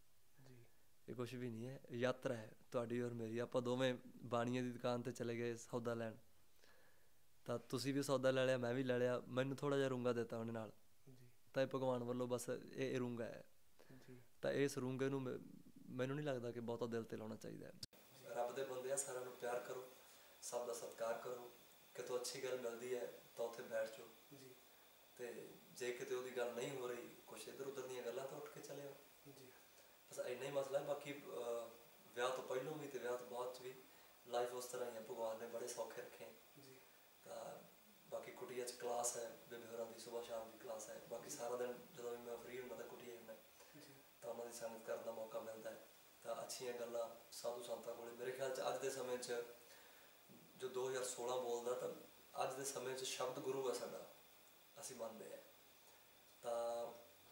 ਇਹ ਕੁਛ ਵੀ ਨਹੀਂ ਹੈ। ਯਾਤਰਾ ਹੈ ਤੁਹਾਡੀ ਔਰ ਮੇਰੀ। ਆਪਾਂ ਦੋਵੇਂ ਬਾਣੀਏ ਦੀ ਦੁਕਾਨ 'ਤੇ ਚਲੇ ਗਏ ਸੌਦਾ ਲੈਣ। ਤਾਂ ਤੁਸੀਂ ਵੀ ਸੌਦਾ ਲੈ ਲਿਆ, ਮੈਂ ਵੀ ਲੈ ਲਿਆ। ਮੈਨੂੰ ਥੋੜ੍ਹਾ ਜਿਹਾ ਰੂੰਗਾ ਦਿੱਤਾ ਉਹਨੇ ਨਾਲ, ਤਾਂ ਇਹ ਭਗਵਾਨ ਵੱਲੋਂ ਬਸ ਇਹ ਰੂੰਗਾ ਹੈ। ਤਾਂ ਇਸ ਰੂੰਗੇ ਨੂੰ ਮੈਨੂੰ ਨਹੀਂ ਲੱਗਦਾ ਕਿ ਬਹੁਤਾ ਦਿਲ 'ਤੇ ਲਾਉਣਾ ਚਾਹੀਦਾ ਹੈ। ਰੱਬ ਦੇ ਬੰਦੇ ਆ, ਸਾਰਿਆਂ ਨੂੰ ਪਿਆਰ ਕਰੋ, ਸਭ ਦਾ ਸਤਿਕਾਰ ਕਰੋ। ਕਿਤੋਂ ਅੱਛੀ ਗੱਲ ਮਿਲਦੀ ਹੈ ਤਾਂ ਉੱਥੇ ਬੈਠ ਜਾਓ। ਅਤੇ ਜੇ ਕਿਤੇ ਉਹਦੀ ਗੱਲ ਨਹੀਂ ਹੋ ਰਹੀ, ਕੁਛ ਇੱਧਰ ਉੱਧਰ ਦੀਆਂ ਗੱਲਾਂ, ਤਾਂ ਉੱਠ ਕੇ ਚਲੇ ਆਓ। ਬਸ ਇੰਨਾ ਹੀ ਮਸਲਾ ਹੈ। ਬਾਕੀ ਵਿਆਹ ਤੋਂ ਪਹਿਲੋਂ ਵੀ ਅਤੇ ਵਿਆਹ ਤੋਂ ਬਾਅਦ 'ਚ ਵੀ ਲਾਈਫ ਉਸ ਤਰ੍ਹਾਂ ਹੀ ਹੈ। ਭਗਵਾਨ ਨੇ ਬੜੇ ਸੌਖੇ ਰੱਖੇ। ਤਾਂ ਬਾਕੀ ਕੁਟੀਆ 'ਚ ਕਲਾਸ ਹੈ ਬੇਬੇ ਹੋਰਾਂ ਦੀ, ਸੁਬਾਹ ਸ਼ਾਮ ਦੀ ਕਲਾਸ ਹੈ। ਬਾਕੀ ਸਾਰਾ ਦਿਨ ਜਦੋਂ ਵੀ ਮੈਂ ਫਰੀ ਹੁੰਦਾ ਤਾਂ ਕੁਟੀਆ ਹੀ ਹੁੰਦਾ, ਤਾਂ ਉਹਨਾਂ ਦੀ ਸੰਗਤ ਕਰਨ ਦਾ ਮੌਕਾ ਮਿਲਦਾ ਹੈ। ਤਾਂ ਅੱਛੀਆਂ ਗੱਲਾਂ ਸਾਧੂ ਸੰਤਾਂ ਕੋਲ, ਮੇਰੇ ਖਿਆਲ 'ਚ ਅੱਜ ਦੇ ਸਮੇਂ 'ਚ ਜੋ 2016 ਬੋਲਦਾ, ਤਾਂ ਅੱਜ ਦੇ ਸਮੇਂ 'ਚ ਸ਼ਬਦ ਗੁਰੂ ਹੈ ਸਾਡਾ, ਅਸੀਂ ਮੰਨਦੇ ਹਾਂ। ਤਾਂ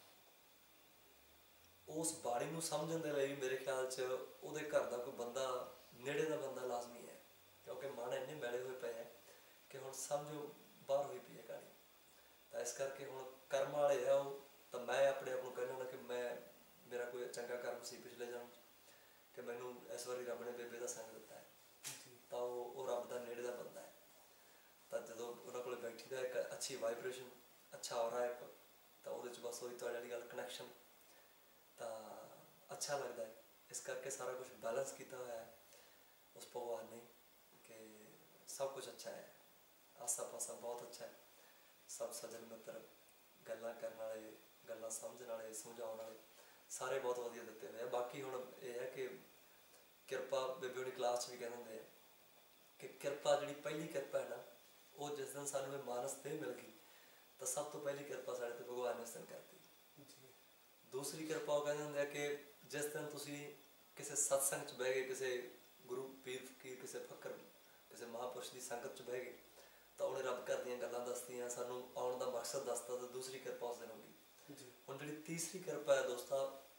ਉਸ ਬਾਣੀ ਨੂੰ ਸਮਝਣ ਦੇ ਲਈ ਮੇਰੇ ਖਿਆਲ 'ਚ ਉਹਦੇ ਘਰ ਦਾ ਕੋਈ ਬੰਦਾ, ਨੇੜੇ ਦਾ ਬੰਦਾ ਲਾਜ਼ਮੀ ਹੈ। ਕਿਉਂਕਿ ਮਨ ਇੰਨੇ ਮੈਲੇ ਹੋਏ ਪਏ ਹੈ ਕਿ ਹੁਣ ਸਮਝੋ ਬਾਹਰ ਹੋਈ ਪਈ ਹੈ ਕਹਾਣੀ। ਤਾਂ ਇਸ ਕਰਕੇ ਹੁਣ ਕਰਮ ਵਾਲੇ ਆ ਉਹ। ਤਾਂ ਮੈਂ ਆਪਣੇ ਆਪ ਨੂੰ ਕਹਿੰਦਾ ਹੁੰਦਾ ਕਿ ਮੇਰਾ ਕੋਈ ਚੰਗਾ ਕਰਮ ਸੀ ਪਿਛਲੇ ਜਨਮ 'ਚ, ਕਿ ਮੈਨੂੰ ਇਸ ਵਾਰੀ ਰੱਬ ਨੇ ਬੇਬੇ ਦਾ ਸੰਗ ਦਿੱਤਾ ਹੈ। ਤਾਂ ਉਹ ਰੱਬ ਦਾ ਨੇੜੇ ਦਾ ਬੰਦਾ ਹੈ। ਤਾਂ ਜਦੋਂ ਉਹਨਾਂ ਕੋਲ ਬੈਠੀ ਦਾ ਇੱਕ ਅੱਛੀ ਵਾਈਬ੍ਰੇਸ਼ਨ, ਅੱਛਾ ਔਰਾ ਇੱਕ, ਤਾਂ ਉਹਦੇ 'ਚ ਬਸ ਉਹੀ ਤੁਹਾਡੇ ਵਾਲੀ ਗੱਲ ਕਨੈਕਸ਼ਨ, ਤਾਂ ਅੱਛਾ ਲੱਗਦਾ ਹੈ। ਇਸ ਕਰਕੇ ਸਾਰਾ ਕੁਛ ਬੈਲੈਂਸ ਕੀਤਾ ਹੋਇਆ ਹੈ ਉਸ ਭਗਵਾਨ ਨੇ ਕਿ ਸਭ ਕੁਛ ਅੱਛਾ ਹੈ। ਆਸਾ ਪਾਸਾ ਬਹੁਤ ਅੱਛਾ ਹੈ। ਸਭ ਸੱਜਣ ਮਿੱਤਰ, ਗੱਲਾਂ ਕਰਨ ਵਾਲੇ, ਗੱਲਾਂ ਸਮਝਣ ਵਾਲੇ, ਸਮਝਾਉਣ ਵਾਲੇ, ਸਾਰੇ ਬਹੁਤ ਵਧੀਆ ਦਿੱਤੇ ਹੋਏ ਆ। ਬਾਕੀ ਹੁਣ ਇਹ ਹੈ ਕਿ ਕਿਰਪਾ, ਬੇਬੇ ਹੋਣੀ ਕਲਾਸ 'ਚ ਵੀ ਕਹਿੰਦੇ ਹੁੰਦੇ ਆ ਕਿ ਕਿਰਪਾ ਜਿਹੜੀ ਪਹਿਲੀ ਕਿਰਪਾ ਹੈ ਨਾ, ਉਹ ਜਿਸ ਦਿਨ ਸਾਨੂੰ ਇਹ ਮਾਨਸ ਤੇ ਮਿਲ ਗਈ, ਤਾਂ ਸਭ ਤੋਂ ਪਹਿਲੀ ਕਿਰਪਾ ਸਾਡੇ 'ਤੇ ਭਗਵਾਨ ਨੇ ਉਸ ਦਿਨ ਕਰਤੀ। ਦੂਸਰੀ ਕਿਰਪਾ ਉਹ ਕਹਿੰਦੇ ਹੁੰਦੇ ਆ ਕਿ ਜਿਸ ਦਿਨ ਤੁਸੀਂ ਕਿਸੇ ਸਤਸੰਗ 'ਚ ਬਹਿ ਗਏ, ਕਿਸੇ ਗੁਰੂ ਪੀਰ ਫਕੀਰ, ਕਿਸੇ ਫਕਰ, ਕਿਸੇ ਮਹਾਂਪੁਰਸ਼ ਦੀ ਸੰਗਤ 'ਚ ਬਹਿ ਗਏ, ਤਾਂ ਉਹਨੇ ਰੱਬ ਘਰ ਦੀਆਂ ਗੱਲਾਂ ਦੱਸਦੀਆਂ, ਸਾਨੂੰ ਆਉਣ ਦਾ ਮਕਸਦ ਦੱਸਦਾ, ਤਾਂ ਦੂਸਰੀ ਕਿਰਪਾ ਉਸ ਦਿਨ ਹੋ ਗਈ। ਹੁਣ ਜਿਹੜੀ ਤੀਸਰੀ ਕਿਰਪਾ ਹੈ ਦੋਸਤਾਂ,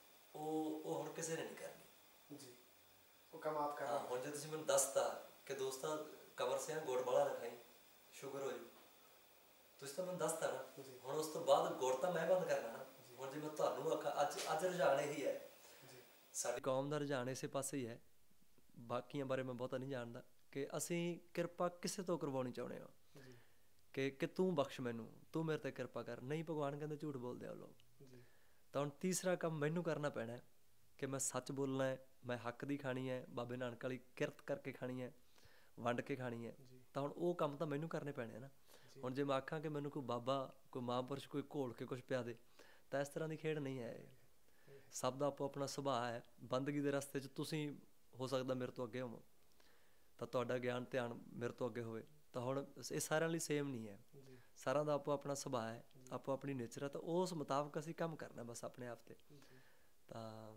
ਉਹ ਹੁਣ ਕਿਸੇ ਨੇ ਨਹੀਂ ਕਰਨੀ। ਉਹ ਕੰਮ ਆਪ ਕਰਨਾ। ਹੁਣ ਜੇ ਤੁਸੀਂ ਮੈਨੂੰ ਦੱਸਤਾ ਕਿ ਦੋਸਤਾਂ ਕਮਰ ਸਿਆਂ ਗੁੜ ਵਾਲਾ ਨਾ ਖਾਈ, ਸ਼ੂਗਰ ਹੋ ਜਾਊ, ਤੁਸੀਂ ਤਾਂ ਮੈਨੂੰ ਦੱਸਤਾ ਨਾ। ਹੁਣ ਉਸ ਤੋਂ ਬਾਅਦ ਗੁੜ ਤਾਂ ਮੈਂ ਬੰਦ ਕਰਨਾ ਨਾ। ਹੁਣ ਜੇ ਮੈਂ ਤੁਹਾਨੂੰ ਆਖਾਂ, ਅੱਜ ਰੁਝਾਨ ਇਹੀ ਹੈ, ਸਾਡੀ ਕੌਮ ਦਾ ਰੁਝਾਨ ਇਸੇ ਪਾਸੇ ਹੀ ਹੈ। ਬਾਕੀਆਂ ਬਾਰੇ ਮੈਂ ਬਹੁਤਾ ਨਹੀਂ ਜਾਣਦਾ ਕਿ ਅਸੀਂ ਕਿਰਪਾ ਕਿਸੇ ਤੋਂ ਕਰਵਾਉਣੀ ਚਾਹੁੰਦੇ ਹਾਂ ਕਿ ਤੂੰ ਬਖਸ਼ ਮੈਨੂੰ, ਤੂੰ ਮੇਰੇ 'ਤੇ ਕਿਰਪਾ ਕਰ। ਨਹੀਂ, ਭਗਵਾਨ ਕਹਿੰਦੇ ਝੂਠ ਬੋਲਦੇ ਆ ਉਹ ਲੋਕ। ਤਾਂ ਹੁਣ ਤੀਸਰਾ ਕੰਮ ਮੈਨੂੰ ਕਰਨਾ ਪੈਣਾ ਕਿ ਮੈਂ ਸੱਚ ਬੋਲਣਾ ਹੈ, ਮੈਂ ਹੱਕ ਦੀ ਖਾਣੀ ਹੈ, ਬਾਬੇ ਨਾਨਕ ਵਾਲੀ ਕਿਰਤ ਕਰਕੇ ਖਾਣੀ ਹੈ, ਵੰਡ ਕੇ ਖਾਣੀ ਹੈ। ਤਾਂ ਹੁਣ ਉਹ ਕੰਮ ਤਾਂ ਮੈਨੂੰ ਕਰਨੇ ਪੈਣੇ ਨਾ। ਹੁਣ ਜੇ ਮੈਂ ਆਖਾਂ ਕਿ ਮੈਨੂੰ ਕੋਈ ਬਾਬਾ, ਕੋਈ ਮਹਾਂਪੁਰਸ਼, ਕੋਈ ਘੋਲ ਕੇ ਕੁਛ ਪਿਆ ਦੇ, ਤਾਂ ਇਸ ਤਰ੍ਹਾਂ ਦੀ ਖੇਡ ਨਹੀਂ ਹੈ ਇਹ। ਸਭ ਦਾ ਆਪੋ ਆਪਣਾ ਸੁਭਾਅ ਹੈ। ਬੰਦਗੀ ਦੇ ਰਸਤੇ 'ਚ ਤੁਸੀਂ ਹੋ ਸਕਦਾ ਮੇਰੇ ਤੋਂ ਅੱਗੇ ਹੋਵੋ, ਤਾਂ ਤੁਹਾਡਾ ਗਿਆਨ ਧਿਆਨ ਮੇਰੇ ਤੋਂ ਅੱਗੇ ਹੋਵੇ। ਤਾਂ ਹੁਣ ਇਹ ਸਾਰਿਆਂ ਲਈ ਸੇਮ ਨਹੀਂ ਹੈ। ਸਾਰਿਆਂ ਦਾ ਆਪੋ ਆਪਣਾ ਸੁਭਾਅ ਹੈ, ਆਪੋ ਆਪਣੀ ਨੇਚਰ ਹੈ। ਤਾਂ ਉਸ ਮੁਤਾਬਕ ਅਸੀਂ ਕੰਮ ਕਰਨਾ ਬਸ ਆਪਣੇ ਆਪ 'ਤੇ। ਤਾਂ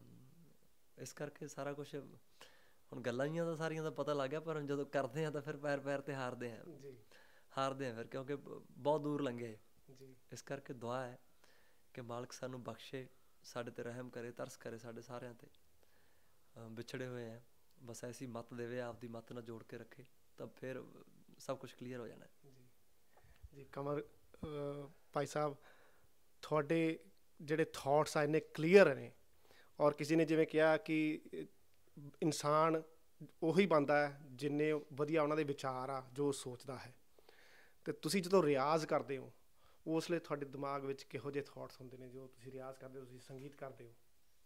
ਇਸ ਕਰਕੇ ਸਾਰਾ ਕੁਛ ਹੁਣ ਗੱਲਾਂ ਹੀ ਤਾਂ ਸਾਰੀਆਂ ਦਾ ਪਤਾ ਲੱਗ ਗਿਆ, ਪਰ ਹੁਣ ਜਦੋਂ ਕਰਦੇ ਹਾਂ ਤਾਂ ਫਿਰ ਪੈਰ ਪੈਰ 'ਤੇ ਹਾਰਦੇ ਹਾਂ ਫਿਰ, ਕਿਉਂਕਿ ਬਹੁਤ ਦੂਰ ਲੰਘੇ। ਇਸ ਕਰਕੇ ਦੁਆ ਹੈ ਕਿ ਮਾਲਕ ਸਾਨੂੰ ਬਖਸ਼ੇ, ਸਾਡੇ 'ਤੇ ਰਹਿਮ ਕਰੇ, ਤਰਸ ਕਰੇ ਸਾਡੇ ਸਾਰਿਆਂ 'ਤੇ। ਵਿਛੜੇ ਹੋਏ ਹੈ, ਬਸ ਐਸੀ ਮੱਤ ਦੇਵੇ, ਆਪਦੀ ਮੱਤ ਨਾਲ ਜੋੜ ਕੇ ਰੱਖੇ, ਤਾਂ ਫਿਰ ਸਭ ਕੁਛ ਕਲੀਅਰ ਹੋ ਜਾਣਾ। ਜੀ ਕਮਰ ਭਾਈ ਸਾਹਿਬ, ਤੁਹਾਡੇ ਜਿਹੜੇ ਥਾਟਸ ਆ ਇੰਨੇ ਕਲੀਅਰ ਨੇ, ਔਰ ਕਿਸੇ ਨੇ ਜਿਵੇਂ ਕਿਹਾ ਕਿ ਇਨਸਾਨ ਉਹੀ ਬਣਦਾ ਹੈ ਜਿੰਨੇ ਵਧੀਆ ਉਹਨਾਂ ਦੇ ਵਿਚਾਰ ਆ, ਜੋ ਉਹ ਸੋਚਦਾ ਹੈ। ਅਤੇ ਤੁਸੀਂ ਜਦੋਂ ਰਿਆਜ਼ ਕਰਦੇ ਹੋ ਉਸ ਵੇਲੇ ਤੁਹਾਡੇ ਦਿਮਾਗ ਵਿੱਚ ਕਿਹੋ ਜਿਹੇ ਥਾਟਸ ਹੁੰਦੇ ਨੇ? ਜੋ ਤੁਸੀਂ ਰਿਆਜ਼ ਕਰਦੇ ਹੋ, ਤੁਸੀਂ ਸੰਗੀਤ ਕਰਦੇ ਹੋ।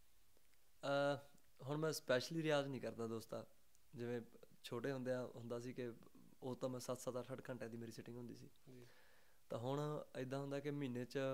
ਹੁਣ ਮੈਂ ਸਪੈਸ਼ਲੀ ਰਿਆਜ਼ ਨਹੀਂ ਕਰਦਾ ਦੋਸਤਾ। ਜਿਵੇਂ ਛੋਟੇ ਹੁੰਦਿਆਂ ਹੁੰਦਾ ਸੀ ਕਿ ਉਹ ਤਾਂ ਮੈਂ 7-7 8-8 ਘੰਟਿਆਂ ਦੀ ਮੇਰੀ ਸਿਟਿੰਗ ਹੁੰਦੀ ਸੀ। ਜੀ ਤਾਂ ਹੁਣ ਇੱਦਾਂ ਹੁੰਦਾ ਕਿ ਮਹੀਨੇ 'ਚ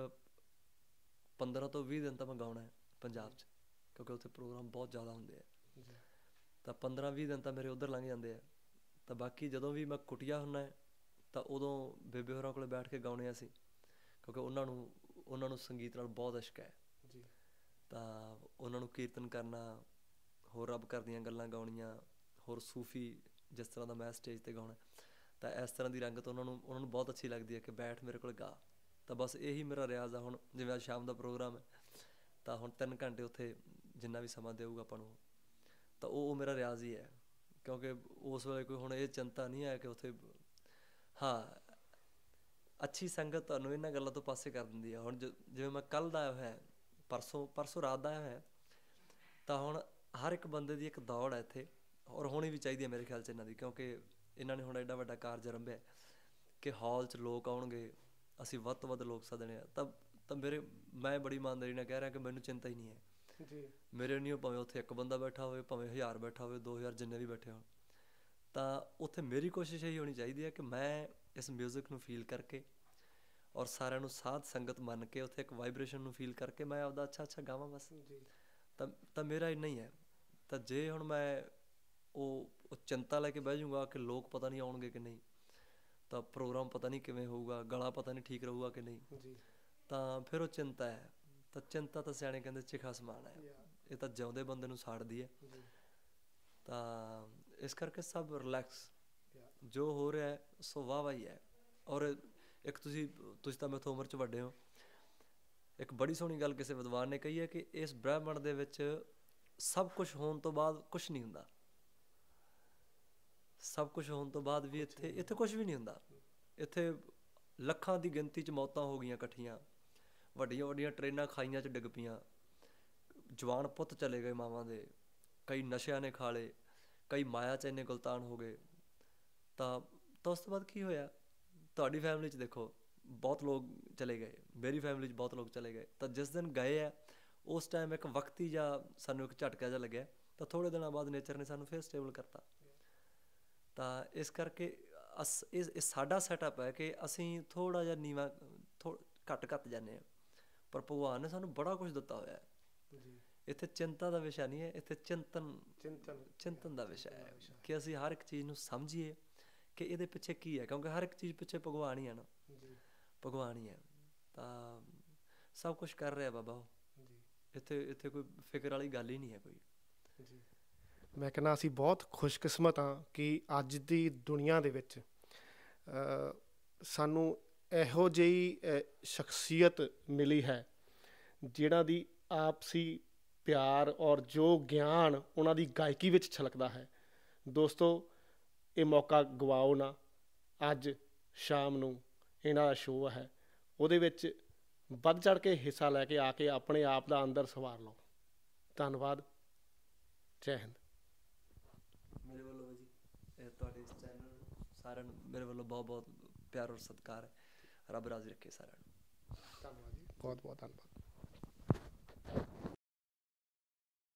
15 ਤੋਂ 20 ਦਿਨ ਤਾਂ ਮੈਂ ਗਾਉਣਾ ਹੈ ਪੰਜਾਬ 'ਚ, ਕਿਉਂਕਿ ਉੱਥੇ ਪ੍ਰੋਗਰਾਮ ਬਹੁਤ ਜ਼ਿਆਦਾ ਹੁੰਦੇ ਆ। ਜੀ ਤਾਂ 15-20 ਦਿਨ ਤਾਂ ਮੇਰੇ ਉੱਧਰ ਲੰਘ ਜਾਂਦੇ ਆ। ਤਾਂ ਬਾਕੀ ਜਦੋਂ ਵੀ ਮੈਂ ਕੁਟੀਆ ਹੁੰਦਾ ਤਾਂ ਉਦੋਂ ਬੇਬੇ ਹੋਰਾਂ ਕੋਲ ਬੈਠ ਕੇ ਗਾਉਣੇ ਅਸੀਂ, ਕਿਉਂਕਿ ਉਹਨਾਂ ਨੂੰ ਸੰਗੀਤ ਨਾਲ ਬਹੁਤ ਇਸ਼ਕ ਹੈ। ਜੀ ਤਾਂ ਉਹਨਾਂ ਨੂੰ ਕੀਰਤਨ ਕਰਨਾ, ਹੋਰ ਰੱਬ ਘਰ ਦੀਆਂ ਗੱਲਾਂ ਗਾਉਣੀਆਂ, ਹੋਰ ਸੂਫੀ ਜਿਸ ਤਰ੍ਹਾਂ ਦਾ ਮੈਂ ਸਟੇਜ 'ਤੇ ਗਾਉਣਾ, ਤਾਂ ਇਸ ਤਰ੍ਹਾਂ ਦੀ ਰੰਗਤ ਉਹਨਾਂ ਨੂੰ ਬਹੁਤ ਅੱਛੀ ਲੱਗਦੀ ਹੈ ਕਿ ਬੈਠ ਮੇਰੇ ਕੋਲ ਗਾ। ਤਾਂ ਬਸ ਇਹੀ ਮੇਰਾ ਰਿਆਜ਼ ਆ। ਹੁਣ ਜਿਵੇਂ ਅੱਜ ਸ਼ਾਮ ਦਾ ਪ੍ਰੋਗਰਾਮ ਹੈ, ਤਾਂ ਹੁਣ 3 ਘੰਟੇ ਉੱਥੇ ਜਿੰਨਾ ਵੀ ਸਮਾਂ ਦੇਊਗਾ ਆਪਾਂ ਨੂੰ, ਤਾਂ ਉਹ ਮੇਰਾ ਰਿਆਜ਼ ਹੀ ਹੈ। ਕਿਉਂਕਿ ਉਸ ਵੇਲੇ ਕੋਈ ਹੁਣ ਇਹ ਚਿੰਤਾ ਨਹੀਂ ਹੈ ਕਿ ਉੱਥੇ, ਹਾਂ ਅੱਛੀ ਸੰਗਤ ਤੁਹਾਨੂੰ ਇਹਨਾਂ ਗੱਲਾਂ ਤੋਂ ਪਾਸੇ ਕਰ ਦਿੰਦੀ ਹੈ। ਹੁਣ ਜਿਵੇਂ ਮੈਂ ਕੱਲ੍ਹ ਦਾ ਆਇਆ ਹੋਇਆ, ਪਰਸੋਂ ਰਾਤ ਦਾ ਆਇਆ ਹੋਇਆ, ਤਾਂ ਹੁਣ ਹਰ ਇੱਕ ਬੰਦੇ ਦੀ ਇੱਕ ਦੌੜ ਹੈ ਇੱਥੇ, ਔਰ ਹੋਣੀ ਵੀ ਚਾਹੀਦੀ ਹੈ ਮੇਰੇ ਖਿਆਲ 'ਚ ਇਹਨਾਂ ਦੀ, ਕਿਉਂਕਿ ਇਹਨਾਂ ਨੇ ਹੁਣ ਐਡਾ ਵੱਡਾ ਕਾਰਜ ਆਰੰਭਿਆ ਕਿ ਹਾਲ 'ਚ ਲੋਕ ਆਉਣਗੇ, ਅਸੀਂ ਵੱਧ ਤੋਂ ਵੱਧ ਲੋਕ ਸੱਦਣੇ ਆ। ਤਾਂ ਮੈਂ ਬੜੀ ਇਮਾਨਦਾਰੀ ਨਾਲ ਕਹਿ ਰਿਹਾ ਕਿ ਮੈਨੂੰ ਚਿੰਤਾ ਹੀ ਨਹੀਂ ਹੈ। ਜੀ ਮੇਰੇ ਨਹੀਂ, ਭਾਵੇਂ ਉੱਥੇ ਇੱਕ ਬੰਦਾ ਬੈਠਾ ਹੋਵੇ, ਭਾਵੇਂ 1000 ਬੈਠਾ ਹੋਵੇ, 2000, ਜਿੰਨੇ ਵੀ ਬੈਠੇ ਹੋਣ, ਤਾਂ ਉੱਥੇ ਮੇਰੀ ਕੋਸ਼ਿਸ਼ ਇਹੀ ਹੋਣੀ ਚਾਹੀਦੀ ਹੈ ਕਿ ਮੈਂ ਇਸ ਮਿਊਜ਼ਿਕ ਨੂੰ ਫੀਲ ਕਰਕੇ ਔਰ ਸਾਰਿਆਂ ਨੂੰ ਸਾਧ ਸੰਗਤ ਮੰਨ ਕੇ ਉੱਥੇ ਇੱਕ ਵਾਈਬ੍ਰੇਸ਼ਨ ਨੂੰ ਫੀਲ ਕਰਕੇ ਮੈਂ ਆਪਦਾ ਅੱਛਾ ਗਾਵਾਂ ਬਸ। ਜੀ ਤਾਂ ਮੇਰਾ ਇੰਨਾ ਹੀ ਹੈ। ਤਾਂ ਜੇ ਹੁਣ ਮੈਂ ਉਹ ਚਿੰਤਾ ਲੈ ਕੇ ਬਹਿ ਜਾਊਂਗਾ ਕਿ ਲੋਕ ਪਤਾ ਨਹੀਂ ਆਉਣਗੇ ਕਿ ਨਹੀਂ, ਤਾਂ ਪ੍ਰੋਗਰਾਮ ਪਤਾ ਨਹੀਂ ਕਿਵੇਂ ਹੋਊਗਾ, ਗਲਾ ਪਤਾ ਨਹੀਂ ਠੀਕ ਰਹੂਗਾ ਕਿ ਨਹੀਂ, ਜੀ ਤਾਂ ਫਿਰ ਉਹ ਚਿੰਤਾ ਹੈ। ਤਾਂ ਚਿੰਤਾ ਤਾਂ ਸਿਆਣੇ ਕਹਿੰਦੇ ਚਿਖਾ ਸਮਾਨ ਹੈ, ਇਹ ਤਾਂ ਜਿਉਂਦੇ ਬੰਦੇ ਨੂੰ ਸਾੜਦੀ ਹੈ। ਜੀ ਤਾਂ ਇਸ ਕਰਕੇ ਸਭ ਰਿਲੈਕਸ, ਜੋ ਹੋ ਰਿਹਾ ਸੋ ਵਾਹ ਵਾਹ ਹੀ ਹੈ। ਔਰ ਇੱਕ ਤੁਸੀਂ ਤਾਂ ਮੈਥੋਂ ਉਮਰ 'ਚ ਵੱਡੇ ਹੋ, ਇੱਕ ਬੜੀ ਸੋਹਣੀ ਗੱਲ ਕਿਸੇ ਵਿਦਵਾਨ ਨੇ ਕਹੀ ਹੈ ਕਿ ਇਸ ਬ੍ਰਹਿਮੰਡ ਦੇ ਵਿੱਚ ਸਭ ਕੁਛ ਹੋਣ ਤੋਂ ਬਾਅਦ ਕੁਛ ਨਹੀਂ ਹੁੰਦਾ। ਸਭ ਕੁਛ ਹੋਣ ਤੋਂ ਬਾਅਦ ਵੀ ਇੱਥੇ ਕੁਛ ਵੀ ਨਹੀਂ ਹੁੰਦਾ। ਇੱਥੇ ਲੱਖਾਂ ਦੀ ਗਿਣਤੀ 'ਚ ਮੌਤਾਂ ਹੋ ਗਈਆਂ ਇਕੱਠੀਆਂ, ਵੱਡੀਆਂ ਵੱਡੀਆਂ ਟ੍ਰੇਨਾਂ ਖਾਈਆਂ 'ਚ ਡਿੱਗ ਪਈਆਂ, ਜਵਾਨ ਪੁੱਤ ਚਲੇ ਗਏ ਮਾਵਾਂ ਦੇ, ਕਈ ਨਸ਼ਿਆਂ ਨੇ ਖਾ ਲਏ, ਕਈ ਮਾਇਆ 'ਚ ਇੰਨੇ ਗੁਲਤਾਨ ਹੋ ਗਏ। ਤਾਂ ਉਸ ਤੋਂ ਬਾਅਦ ਕੀ ਹੋਇਆ? ਤੁਹਾਡੀ ਫੈਮਿਲੀ 'ਚ ਦੇਖੋ ਬਹੁਤ ਲੋਕ ਚਲੇ ਗਏ, ਮੇਰੀ ਫੈਮਿਲੀ 'ਚ ਬਹੁਤ ਲੋਕ ਚਲੇ ਗਏ। ਤਾਂ ਜਿਸ ਦਿਨ ਗਏ ਆ ਉਸ ਟਾਈਮ ਇੱਕ ਵਕਤੀ ਜਾਂ ਸਾਨੂੰ ਇੱਕ ਝਟਕਾ ਜਿਹਾ ਲੱਗਿਆ, ਤਾਂ ਥੋੜ੍ਹੇ ਦਿਨਾਂ ਬਾਅਦ ਨੇਚਰ ਨੇ ਸਾਨੂੰ ਫਿਰ ਸਟੇਬਲ ਕਰਤਾ। ਤਾਂ ਇਸ ਕਰਕੇ ਇਹ ਸਾਡਾ ਸੈਟਅਪ ਹੈ ਕਿ ਅਸੀਂ ਥੋੜ੍ਹਾ ਜਿਹਾ ਨੀਵਾਂ ਘੱਟ ਜਾਂਦੇ ਹਾਂ, ਪਰ ਭਗਵਾਨ ਨੇ ਸਾਨੂੰ ਬੜਾ ਕੁਛ ਦਿੱਤਾ ਹੋਇਆ ਹੈ। ਇੱਥੇ ਚਿੰਤਾ ਦਾ ਵਿਸ਼ਾ ਨਹੀਂ ਹੈ, ਇੱਥੇ ਚਿੰਤਨ ਦਾ ਵਿਸ਼ਾ ਹੈ ਕਿ ਅਸੀਂ ਹਰ ਇੱਕ ਚੀਜ਼ ਨੂੰ ਸਮਝੀਏ ਕਿ ਇਹਦੇ ਪਿੱਛੇ ਕੀ ਹੈ, ਕਿਉਂਕਿ ਹਰ ਇੱਕ ਚੀਜ਼ ਪਿੱਛੇ ਭਗਵਾਨ ਹੀ ਹੈ ਨਾ, ਭਗਵਾਨ ਹੀ ਹੈ। ਤਾਂ ਸਭ ਕੁਛ ਕਰ ਰਿਹਾ ਬਾਬਾ ਉਹ, ਇੱਥੇ ਕੋਈ ਫਿਕਰ ਵਾਲੀ ਗੱਲ ਹੀ ਨਹੀਂ ਹੈ ਕੋਈ। ਮੈਂ ਕਹਿੰਦਾ ਅਸੀਂ ਬਹੁਤ ਖੁਸ਼ਕਿਸਮਤ ਹਾਂ ਕਿ ਅੱਜ ਦੀ ਦੁਨੀਆ ਦੇ ਵਿੱਚ ਸਾਨੂੰ ਇਹੋ ਜਿਹੀ ਸ਼ਖਸੀਅਤ ਮਿਲੀ ਹੈ ਜਿਹਨਾਂ ਦੀ ਆਪਸੀ ਪਿਆਰ ਔਰ ਜੋ ਗਿਆਨ ਉਹਨਾਂ ਦੀ ਗਾਇਕੀ ਵਿੱਚ ਛਲਕਦਾ ਹੈ। ਦੋਸਤੋ, ਇਹ ਮੌਕਾ ਗਵਾਓ ਨਾ। ਅੱਜ ਸ਼ਾਮ ਨੂੰ ਇਹਨਾਂ ਦਾ ਸ਼ੋਅ ਹੈ, ਉਹਦੇ ਵਿੱਚ ਵੱਧ ਚੜ੍ਹ ਕੇ ਹਿੱਸਾ ਲੈ ਕੇ ਆ ਕੇ ਆਪਣੇ ਆਪ ਦਾ ਅੰਦਰ ਸੰਵਾਰ ਲਓ। ਧੰਨਵਾਦ। ਜੈ ਹਿੰਦ। ਮੇਰੇ ਵੱਲੋਂ ਜੀ ਤੁਹਾਡੇ ਇਸ ਚੈਨਲ ਸਾਰਿਆਂ ਨੂੰ ਮੇਰੇ ਵੱਲੋਂ ਬਹੁਤ ਬਹੁਤ ਪਿਆਰ ਔਰ ਸਤਿਕਾਰ ਹੈ। ਰੱਬ ਰਾਜ਼ੀ ਰੱਖੇ ਸਾਰਿਆਂ ਨੂੰ। ਧੰਨਵਾਦ ਜੀ, ਬਹੁਤ ਬਹੁਤ ਧੰਨਵਾਦ।